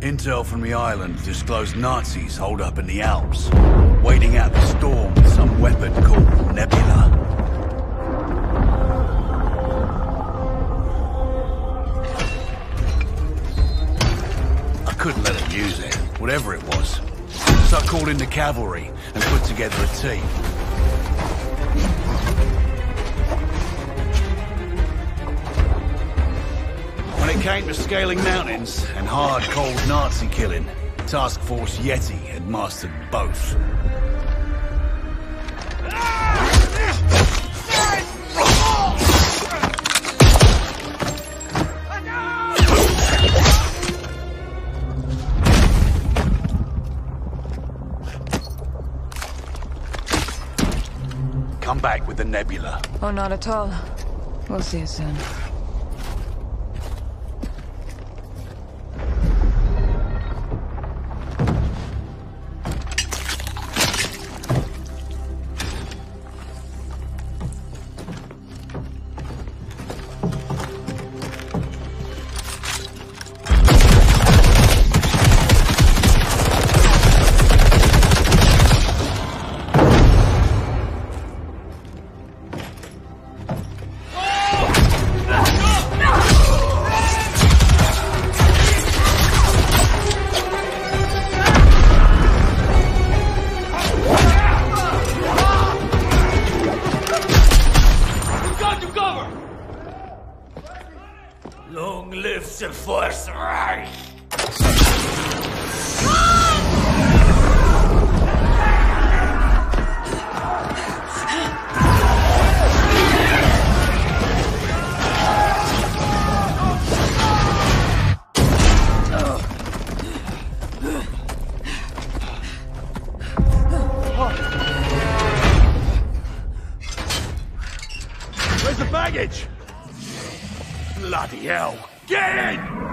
Intel from the island disclosed Nazis holed up in the Alps, waiting out the storm with some weapon called Nebula. I couldn't let them use it, whatever it was. So I called in the cavalry and put together a team. When it came to scaling mountains and hard, cold Nazi killing, Task Force Yeti had mastered both. Come back with the Nebula. Oh, not at all. We'll see you soon. Long live the Fourth Reich! Where's the baggage? Bloody hell! Get in!